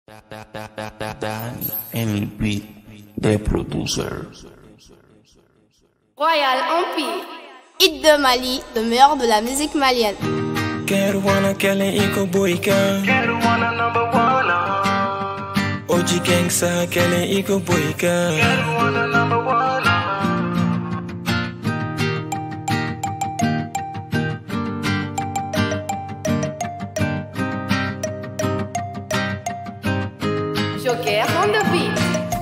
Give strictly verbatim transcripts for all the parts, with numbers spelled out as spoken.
En el beat de producer Royal Empire, hit de Mali, le meilleur de la musique malienne. Gher wana kele iko boyka, Gher wana number one. Oji gangsta kele iko boyka, Gher wana number one. Gher on the beat.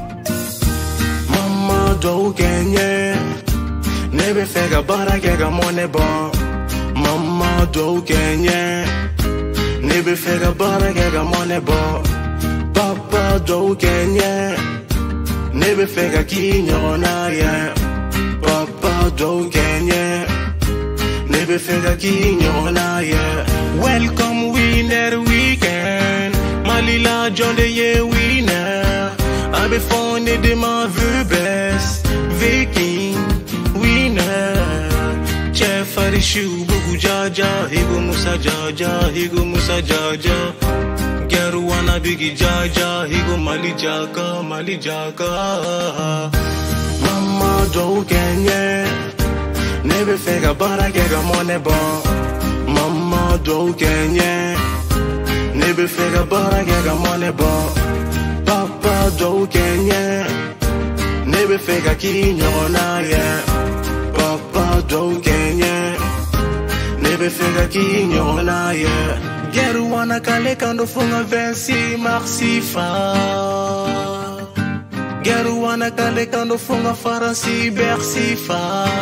Mama do genye, nebe fega bara kega mone bon. Mama do genye, nebe fega bara kega mone bon. Papa do genye, nebe fega kinyo na ye. Papa do genye, nebe fega kinyo na ye. Welcome winner weekend, Malila John de ye winner. Abe fondé de ma vue best, Viking winner. Chef Arishu bugu jaja, higo musa jaja, higo musa jaja. Gher wana bigi jaja, higo mali jaka, mali jaka. Mama do genye, nebe fega bara kega mone bon. Mama do genye, nebe fega bara kega mone bon. Papa do genye, nebe fega kinyo na ye. Papa do genye, nebe fega kinyo na ye. Gher wana kale kando funga versi marsifa. Gher wana kale kando funga faransi bersifa.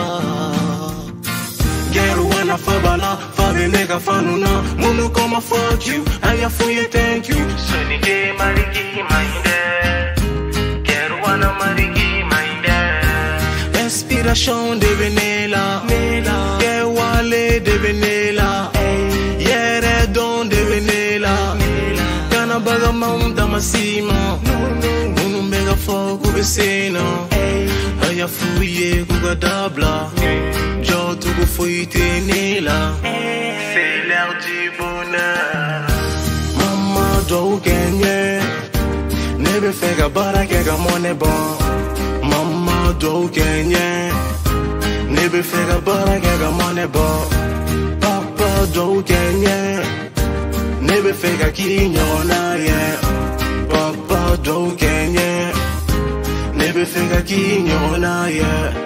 Gher wana fabala, fabenega fanuna. Munu koma fuck you, aya fuye thank you. Sunny day marigi minde, Gher wana marigi minde. Inspiration de Benela, Gher wale de Benela, Yere don de Benela. Kana baga maunda masima, Munu mbega foku besena. Aya fuye kuga dabla, Jo tugu fuye tenela. C'est l'heure du bonheur. Mama do genye, nebe fega bara kega mone bon. Mama do genye, nebe fega bara kega mone bon. Papa do genye, nebe fega kinyo na ye. Papa do genye, nebe fega kinyo na ye.